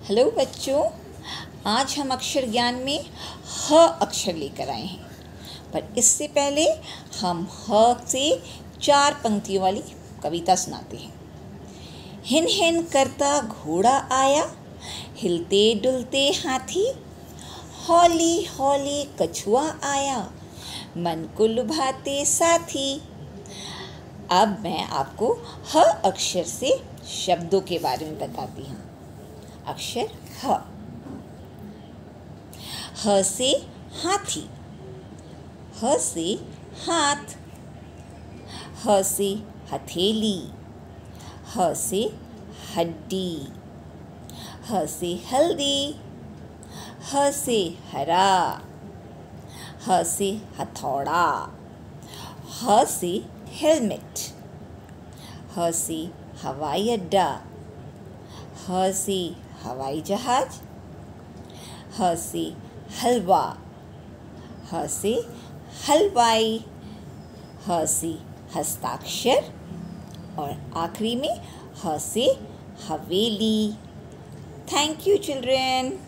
Hello बच्चों, आज हम अक्षर ज्ञान में ह अक्षर लेकर आए हैं। पर इससे पहले हम ह से 4 पंक्तियों वाली कविता सुनाते हैं। हिन हिन करता घोड़ा आया, हिलते डुलते हाथी, हौली हौली कछुआ आया, मन को लुभाते साथी। अब मैं आपको ह अक्षर से शब्दों के बारे में बताती हूँ। अक्षर ह। ह से हाथी, ह से हाथ, ह से हथेली, ह से हड्डी, ह से हल्दी, ह से हरा, ह से हथौड़ा, ह से हेलमेट, ह से हवाई अड्डा, ह से हवाई जहाज, ह से हलवा, ह से हलवाई, ह से हस्ताक्षर और आखिरी में ह से हवेली। Thank you children.